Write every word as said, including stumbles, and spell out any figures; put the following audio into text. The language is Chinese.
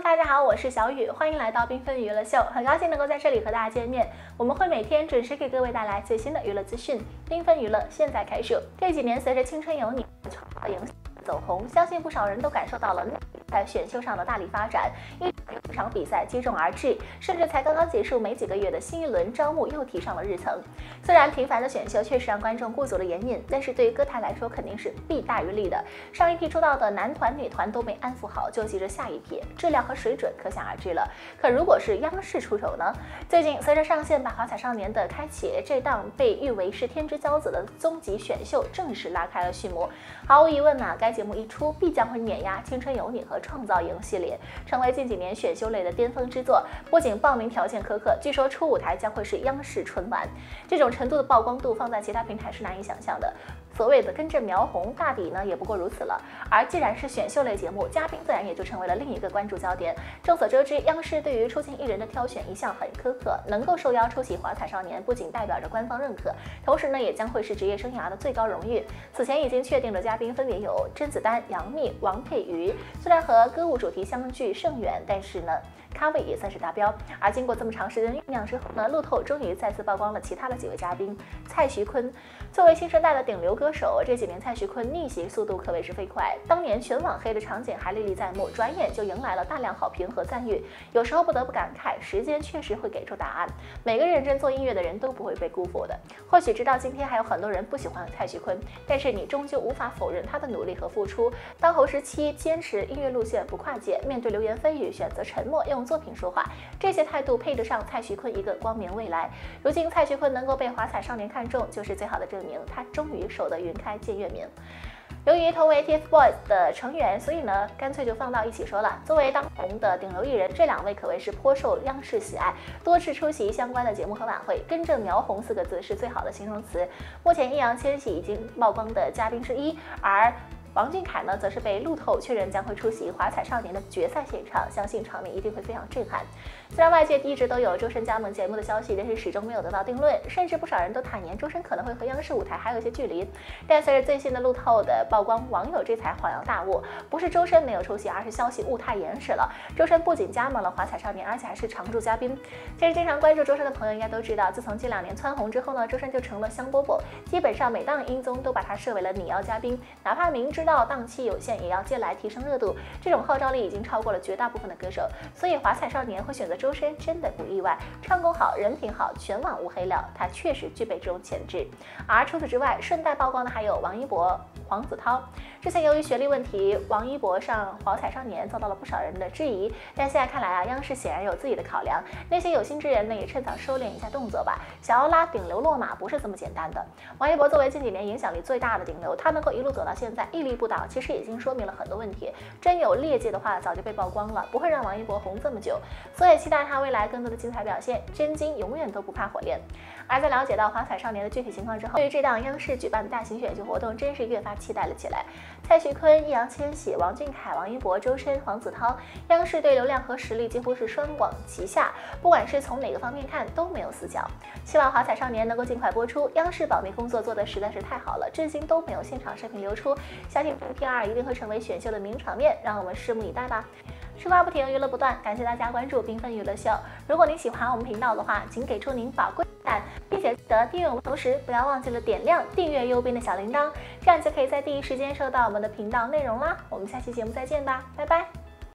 大家好，我是小雨，欢迎来到缤纷娱乐秀，很高兴能够在这里和大家见面。我们会每天准时给各位带来最新的娱乐资讯。缤纷娱乐现在开始。这几年随着《青春有你》影走红，相信不少人都感受到了在选秀上的大力发展。一场比赛接踵而至，甚至才刚刚结束没几个月的新一轮招募又提上了日程。虽然频繁的选秀确实让观众顾足了眼瘾，但是对于歌坛来说肯定是弊大于利的。上一批出道的男团、女团都没安抚好，就急着下一批，质量和水准可想而知了。可如果是央视出手呢？最近随着上线吧华彩少年的开启，这档被誉为是天之骄子的终极选秀正式拉开了序幕。毫无疑问呢、啊，该节目一出，必将会碾压《青春有你》和《创造营》系列，成为近几年选秀类的巅峰之作。不仅报名条件苛刻，据说初舞台将会是央视春晚，这种程度的曝光度放在其他平台是难以想象的。所谓的根正苗红，大抵呢也不过如此了。而既然是选秀类节目，嘉宾自然也就成为了另一个关注焦点。众所周知，央视对于出镜艺人的挑选一向很苛刻，能够受邀出席华彩少年，不仅代表着官方认可，同时呢也将会是职业生涯的最高荣誉。此前已经确定的嘉宾分别有甄子丹、杨幂、王佩瑜。虽然和歌舞主题相距甚远，但是呢咖位也算是达标。而经过这么长时间酝酿之后呢，路透终于再次曝光了其他的几位嘉宾。蔡徐坤作为新生代的顶流歌手，这几年蔡徐坤逆袭速度可谓是飞快。当年全网黑的场景还历历在目，转眼就迎来了大量好评和赞誉。有时候不得不感慨，时间确实会给出答案。每个认真做音乐的人都不会被辜负的。或许直到今天还有很多人不喜欢蔡徐坤，但是你终究无法否认他的努力和付出。当红时期坚持音乐路线不跨界，面对流言蜚语选择沉默，用作品说话，这些态度配得上蔡徐坤一个光明未来。如今蔡徐坤能够被华彩少年看中，就是最好的证明，他终于守得云开见月明。由于同为 T F BOYS 的成员，所以呢，干脆就放到一起说了。作为当红的顶流艺人，这两位可谓是颇受央视喜爱，多次出席相关的节目和晚会。根正苗红四个字是最好的形容词。目前易烊千玺已经曝光的嘉宾之一，而王俊凯呢，则是被路透确认将会出席华彩少年的决赛现场，相信场面一定会非常震撼。虽然外界一直都有周深加盟节目的消息，但是始终没有得到定论，甚至不少人都坦言周深可能会和央视舞台还有一些距离。但随着最新的路透的曝光，网友这才恍然大悟，不是周深没有出席，而是消息误太严实了。周深不仅加盟了华彩少年，而且还是常驻嘉宾。其实经常关注周深的朋友应该都知道，自从近两年蹿红之后呢，周深就成了香饽饽，基本上每档音综都把他设为了拟邀嘉宾，哪怕明知道档期有限，也要接来提升热度。这种号召力已经超过了绝大部分的歌手，所以华彩少年会选择周深真的不意外。唱功好，人品好，全网无黑料，他确实具备这种潜质。而除此之外，顺带曝光的还有王一博、黄子韬。之前由于学历问题，王一博上华彩少年遭到了不少人的质疑，但现在看来啊，央视显然有自己的考量。那些有心之人呢，也趁早收敛一下动作吧。想要拉顶流落马不是这么简单的。王一博作为近几年影响力最大的顶流，他能够一路走到现在，屹立不倒，其实已经说明了很多问题。真有劣迹的话，早就被曝光了，不会让王一博红这么久。所以期待他未来更多的精彩表现。真金永远都不怕火炼。而在了解到华彩少年的具体情况之后，对于这档央视举办的大型选秀活动，真是越发期待了起来。蔡徐坤、易烊千玺、王俊凯、王一博、周深、黄子韬，央视对流量和实力几乎是双管齐下，不管是从哪个方面看都没有死角。希望华彩少年能够尽快播出。央视保密工作做得实在是太好了，至今都没有现场视频流出，相信 P R 一定会成为选秀的名场面，让我们拭目以待吧。吃瓜不停，娱乐不断，感谢大家关注缤纷娱乐秀。如果您喜欢我们频道的话，请给出您宝贵的赞，并且记得订阅我们，同时不要忘记了点亮订阅右边的小铃铛，这样就可以在第一时间收到我们的频道内容啦。我们下期节目再见吧，拜拜。